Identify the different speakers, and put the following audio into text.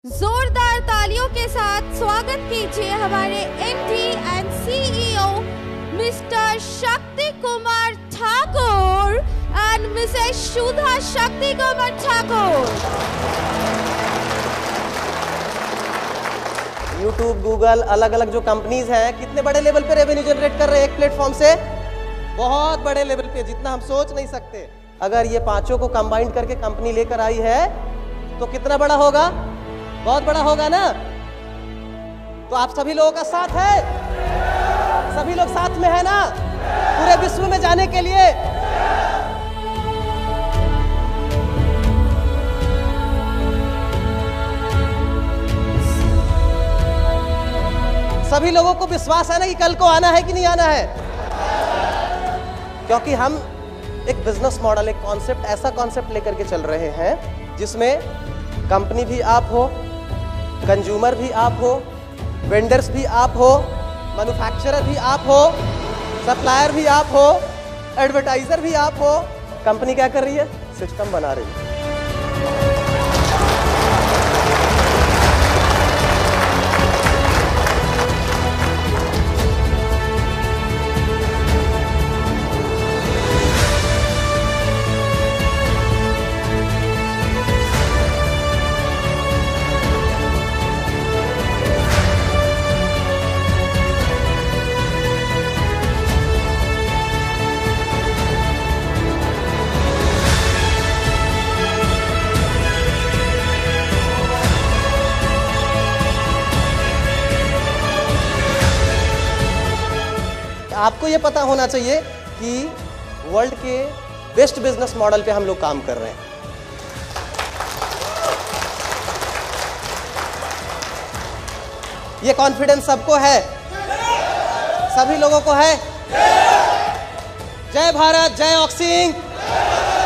Speaker 1: जोरदार तालियों के साथ स्वागत कीजिए हमारे MD and CEO mister Shakti Kumar Thakur and missus Sudha Shakti Kumar Thakur.
Speaker 2: YouTube, Google, अलग अलग जो कंपनीज हैं कितने बड़े लेवल पे रेवेन्यू जनरेट कर रहे हैं एक प्लेटफॉर्म से, बहुत बड़े लेवल पे, जितना हम सोच नहीं सकते। अगर ये पांचों को कंबाइन करके कंपनी लेकर आई है तो कितना बड़ा होगा, बहुत बड़ा होगा ना। तो आप सभी लोगों का साथ है, सभी लोग साथ में है ना पूरे विश्व में जाने के लिए। सभी लोगों को विश्वास है ना कि कल को आना है कि नहीं आना है, क्योंकि हम एक बिजनेस मॉडल, एक कॉन्सेप्ट, ऐसा कॉन्सेप्ट लेकर के चल रहे हैं जिसमें कंपनी भी आप हो, कंज्यूमर भी आप हो, वेंडर्स भी आप हो, मैन्युफैक्चरर भी आप हो, सप्लायर भी आप हो, एडवर्टाइजर भी आप हो। कंपनी क्या कर रही है, सिस्टम बना रही है। आपको ये पता होना चाहिए कि वर्ल्ड के बेस्ट बिजनेस मॉडल पे हम लोग काम कर रहे हैं। ये कॉन्फिडेंस सबको है, सभी लोगों को है। जय भारत, जय ऑक्सिंग।